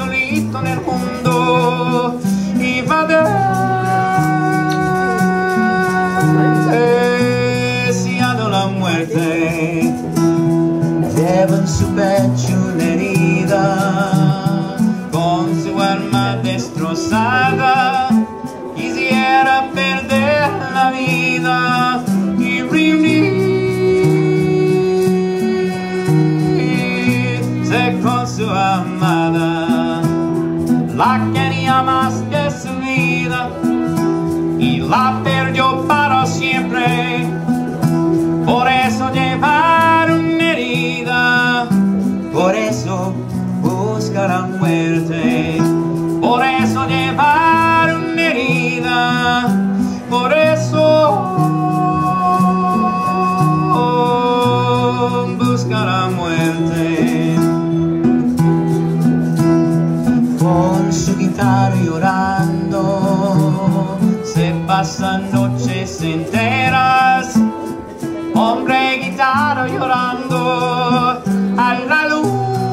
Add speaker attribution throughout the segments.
Speaker 1: solito en el mundo y va deseando la muerte. Lleva en su pecho una herida, con su alma destrozada quisiera perder la vida y reunirse con su amada. La quería más que su vida y la perdió para siempre. Por eso llevar una herida, por eso busca la muerte. Por eso llevar una herida, por eso busca la muerte. Con su guitarra llorando se pasan noches enteras. Hombre guitarra llorando a la luz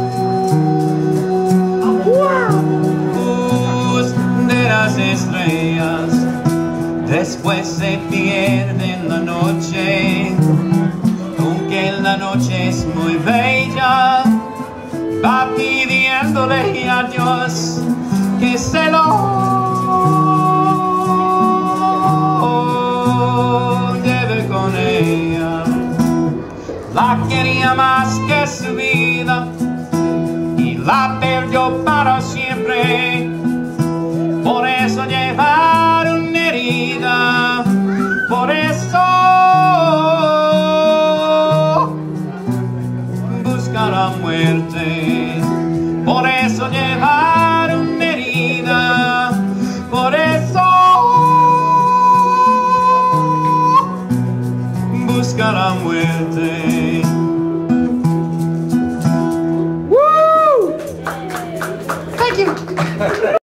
Speaker 1: de las estrellas. Después se pierde en la noche, aunque la noche es muy bella. Va pidiéndole a Dios que se lo lleve con ella. La quería más que su vida y la perdió para siempre. Por eso llevar una herida, por eso busca la muerte. Por eso llevar una herida, por eso busca la muerte.
Speaker 2: Woo! Thank you.